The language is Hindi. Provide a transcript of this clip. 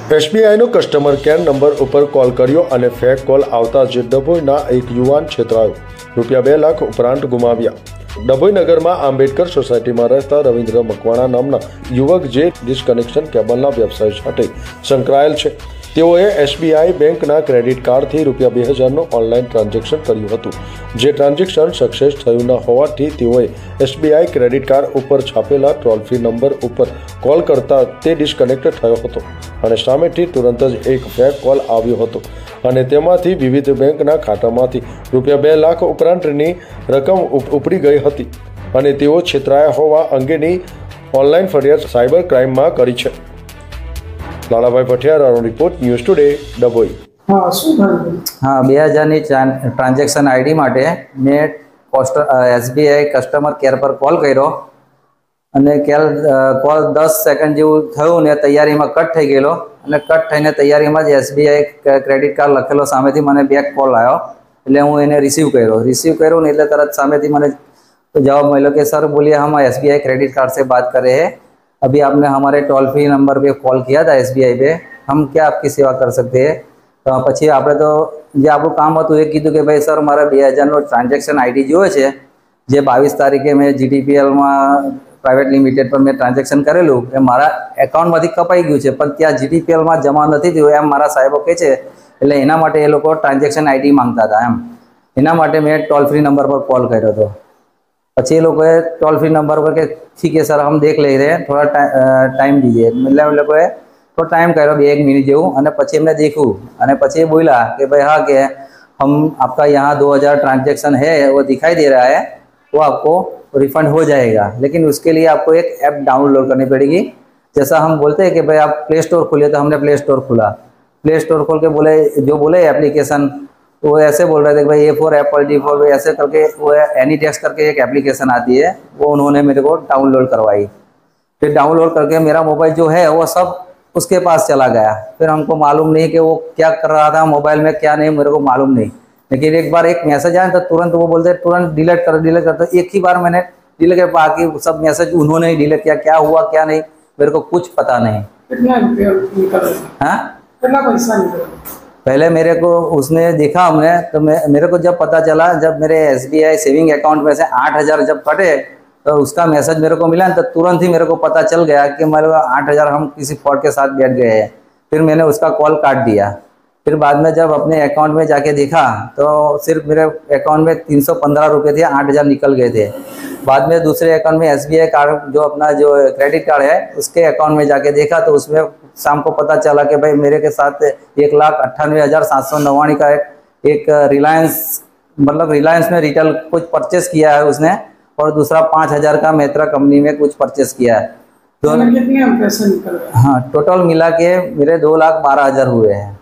એસબીઆઈનો કસ્ટમર કેર નંબર ઉપર કોલ કર્યો અને ફેક કોલ આવતા જ ડભોઈના એક યુવાન છેતરાયો, રૂપિયા 2 લાખ ઉપરાંત ગુમાવ્યા। ડભોઈ નગરમાં આંબેડકર સોસાયટીમાં રહેતા રવિન્દ્ર મકવાણા નામના યુવક જે ડિસ્કનેક્શન કેબલના વ્યવસાય સાથે સંકળાયેલ છે, તેઓએ એસબીઆઈ બેંકના ક્રેડિટ કાર્ડથી રૂપિયા 2000નું ઓનલાઈન ટ્રાન્ઝેક્શન કર્યું હતું। જે ટ્રાન્ઝેક્શન સક્સેસ થયું ન હોવાથી તેઓએ એસબીઆઈ ક્રેડિટ કાર્ડ ઉપર છાપેલા ટોલ ફ્રી નંબર ઉપર કોલ કરતા તે ડિસ્કનેક્ટ થયો હતો અને સામેથી તુરંત જ એક ફેક કોલ આવ્યો હતો અને તેમાંથી વિવિધ બેંકના ખાતામાંથી રૂપિયા 2 લાખ ઉપરાંતની રકમ ઉપડી ગઈ હતી અને તેઓ છેતરાયા હોવા અંગેની ઓનલાઈન ફરિયાદ સાયબર ક્રાઇમમાં કરી છે। લાલાભાઈ પઠિયારાનો રિપોર્ટ, ન્યૂઝ ટુડે, ડભોઈ। हाँ, 2000 ट्रांजेक्शन आईडी माटे मैं एसबीआई कस्टमर केर पर कॉल कर्यो અને કોલ 10 સેકન્ડ જેવું થયું ને તૈયારીમાં કટ થઈ ગયેલો અને કટ થઈને તૈયારીમાં જ એસબીઆઈ ક્રેડિટ કાર્ડ લખેલો સામેથી મને બેક કોલ આવ્યો એટલે હું એને રિસીવ કર્યો ને એટલે તરત સામેથી મને જવાબ મળ્યો कि सर बोलिए हम एसबीआई क्रेडिट कार्ड से बात कर रहे हैं, अभी आपने हमारे टोल फ्री नंबर पे कॉल किया था एसबीआई पे, हम क्या आपकी सेवा कर सकते हैं। तो પછી આપણે તો જે આપણું કામ હતું એ કીધું કે ભાઈ સર મારા 2000નો ટ્રાન્ઝેક્શન આઈડી જોઈએ છે, જે 22 તારીખે મેં જીટીપીએલમાં प्राइवेट लिमिटेड पर मैं ट्रांजेक्शन करेलू ए मारा एकाउंट में कपाई गयु है पर त्या जीटीपीएल में जमा नहीं थी एम मारा साहेबो कहे छे એટલે એના માટે એ લોકો ટ્રાન્ઝેક્શન આઈડી માંગતા હતા એમ એના માટે મેં टोल फ्री नंबर पर कॉल કર્યો હતો। પછી એ લોકોએ टोल फ्री नंबर पर કે ठीक है सर हम देख ले रहे हैं, थोड़ा टाइम दीजिए, मतलब એ લોકોએ थोड़ा टाइम કર્યો 1 મિનિટ જેવું અને પછી એમને દેખ્યું અને પછી એ બોલ્યા કે ભાઈ हाँ કે हम आपका यहाँ 2000 ट्रांजेक्शन है वो दिखाई दे रहा है, वो आपको रिफंड हो जाएगा, लेकिन उसके लिए आपको एक ऐप डाउनलोड करनी पड़ेगी। जैसा हम बोलते हैं कि भाई आप प्ले स्टोर खोलिए, तो हमने प्ले स्टोर खोला, प्ले स्टोर खोल के बोले एप्लीकेशन, तो वो ऐसे बोल रहे थे कि भाई A for apple, D for ऐसे करके वो एनी टेक्स्ट करके एक एप्लीकेशन आती है, वो उन्होंने मेरे को डाउनलोड करवाई। फिर डाउनलोड करके मेरा मोबाइल जो है वो सब उसके पास चला गया। फिर हमको मालूम नहीं कि वो क्या कर रहा था मोबाइल में, क्या नहीं, मेरे को मालूम नहीं। लेकिन एक बार एक मैसेज आया तो तुरंत वो बोलते तुरंत डिलीट कर। तो एक ही बार मैंने डिलीट कर, बाकी सब मैसेज उन्होंने ही डिलीट किया, क्या हुआ क्या नहीं मेरे को कुछ पता नहीं। कितना पैसा निकला? पहले मेरे को उसने देखा हमने तो मेरे को जब पता चला, जब मेरे एसबीआई सेविंग अकाउंट में से 8000 जब कटे तो उसका मैसेज मेरे को मिला तो तुरंत ही मेरे को पता चल गया कि मेरे 8000 हम किसी फ्रॉड के साथ बैठ गए हैं। फिर मैंने उसका कॉल काट दिया। फिर बाद में जब अपने अकाउंट में जाके देखा तो सिर्फ मेरे अकाउंट में 315 रुपये थे, 8000 निकल गए थे। बाद में दूसरे अकाउंट में एसबीआई कार्ड जो अपना जो क्रेडिट कार्ड है उसके अकाउंट में जाके देखा तो उसमें शाम को पता चला कि भाई मेरे के साथ 1,98,799 का एक रिलायंस, मतलब रिलायंस में रिटेल कुछ परचेस किया है उसने, और दूसरा 5000 का मैत्रा कंपनी में कुछ परचेस किया है। दोनों कितने पैसे निकल गए? हाँ, टोटल मिला के मेरे 2,12,000 हुए हैं।